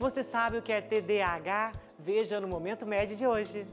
Você sabe o que é TDAH? Veja no Momento Med de hoje.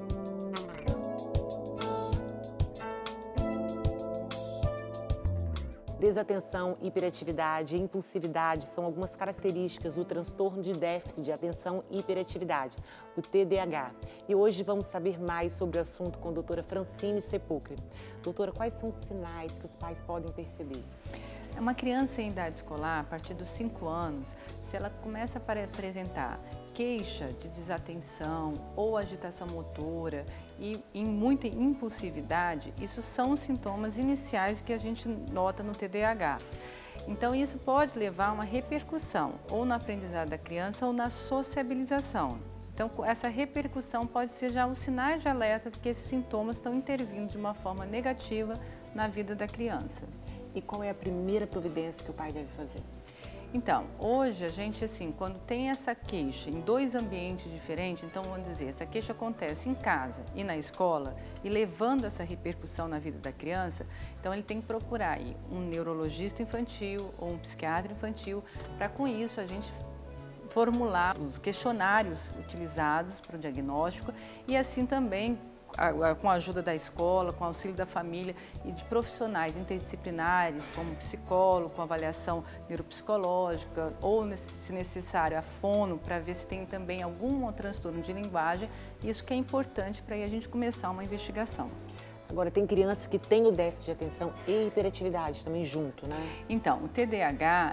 Desatenção, hiperatividade e impulsividade são algumas características do transtorno de déficit de atenção e hiperatividade, o TDAH. E hoje vamos saber mais sobre o assunto com a doutora Francine Sepulcre. Doutora, quais são os sinais que os pais podem perceber? Uma criança em idade escolar, a partir dos 5 anos, se ela começa a apresentar queixa de desatenção ou agitação motora e muita impulsividade, isso são os sintomas iniciais que a gente nota no TDAH. Então isso pode levar a uma repercussão ou no aprendizado da criança ou na sociabilização. Então essa repercussão pode ser já os sinais de alerta de que esses sintomas estão intervindo de uma forma negativa na vida da criança. E qual é a primeira providência que o pai deve fazer? Então, hoje a gente, quando tem essa queixa em 2 ambientes diferentes, então vamos dizer, essa queixa acontece em casa e na escola e levando essa repercussão na vida da criança, então ele tem que procurar aí um neurologista infantil ou um psiquiatra infantil, para com isso a gente formular os questionários utilizados para o diagnóstico e assim também com a ajuda da escola, com o auxílio da família e de profissionais interdisciplinares, como psicólogo, com avaliação neuropsicológica ou, se necessário, a fono, para ver se tem também algum transtorno de linguagem. Isso que é importante para aí a gente começar uma investigação. Agora, tem crianças que têm o déficit de atenção e hiperatividade também junto, né? Então, o TDAH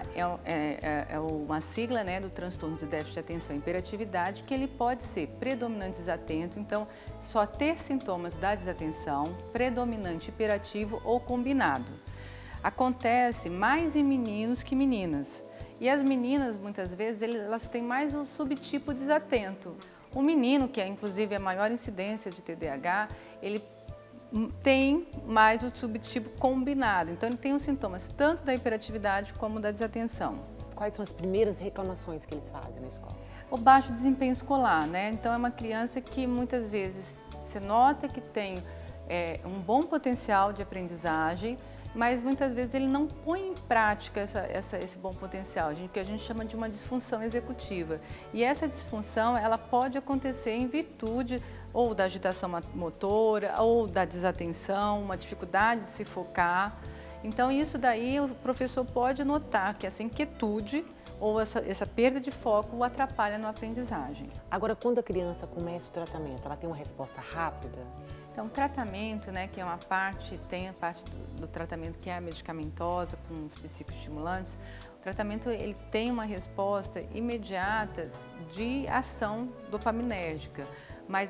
é uma sigla, né, do transtorno de déficit de atenção e hiperatividade, que ele pode ser predominante desatento, então só ter sintomas da desatenção, predominante hiperativo ou combinado. Acontece mais em meninos que meninas. E as meninas, muitas vezes, elas têm mais um subtipo desatento. O menino, que é inclusive a maior incidência de TDAH, ele tem mais o subtipo combinado, então ele tem os sintomas tanto da hiperatividade como da desatenção. Quais são as primeiras reclamações que eles fazem na escola? O baixo desempenho escolar, né? Então é uma criança que muitas vezes se nota que tem um bom potencial de aprendizagem, mas muitas vezes ele não põe em prática esse bom potencial, que a gente chama de uma disfunção executiva. E essa disfunção, ela pode acontecer em virtude ou da agitação motora, ou da desatenção, uma dificuldade de se focar. Então isso daí o professor pode notar que essa inquietude ou essa perda de foco o atrapalha na aprendizagem. Agora, quando a criança começa o tratamento, ela tem uma resposta rápida? Então, o tratamento, né, que é uma parte, tem a parte do tratamento que é a medicamentosa, com os psicoestimulantes, o tratamento ele tem uma resposta imediata de ação dopaminérgica. Mas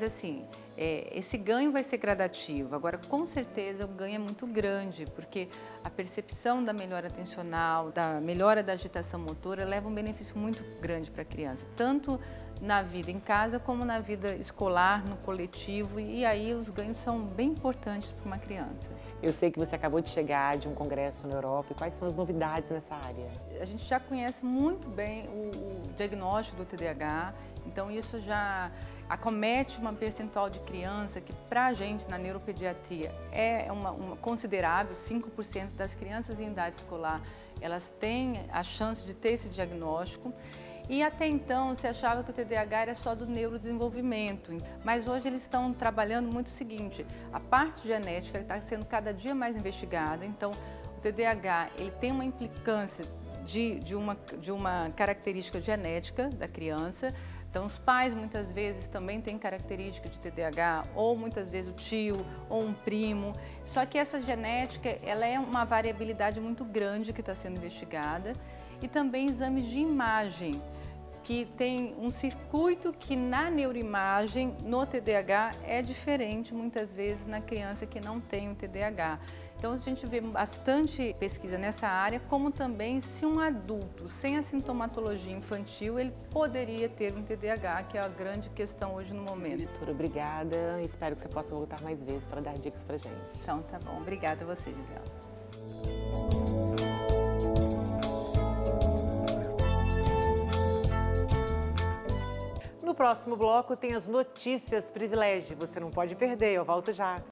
esse ganho vai ser gradativo. Agora, com certeza, o ganho é muito grande, porque a percepção da melhora atencional, da melhora da agitação motora, leva um benefício muito grande para a criança, tanto na vida em casa como na vida escolar, no coletivo, e aí os ganhos são bem importantes para uma criança. Eu sei que você acabou de chegar de um congresso na Europa, e quais são as novidades nessa área? A gente já conhece muito bem o diagnóstico do TDAH, então isso já acomete uma percentual de criança que para a gente na neuropediatria é uma considerável, 5% das crianças em idade escolar, elas têm a chance de ter esse diagnóstico. E até então se achava que o TDAH era só do neurodesenvolvimento, mas hoje eles estão trabalhando muito o seguinte, a parte genética está sendo cada dia mais investigada, então o TDAH ele tem uma implicância de uma característica genética da criança. Então, os pais muitas vezes também têm característica de TDAH, ou muitas vezes o tio, ou um primo. Só que essa genética, ela é uma variabilidade muito grande que está sendo investigada. E também exames de imagem, que tem um circuito que na neuroimagem, no TDAH, é diferente muitas vezes na criança que não tem o TDAH. Então a gente vê bastante pesquisa nessa área, como também se um adulto sem a sintomatologia infantil, ele poderia ter um TDAH, que é a grande questão hoje no momento. Doutora, obrigada. Espero que você possa voltar mais vezes para dar dicas pra gente. Então tá bom. Obrigada a você, Gisela. No próximo bloco tem as notícias privilégio. Você não pode perder, eu volto já.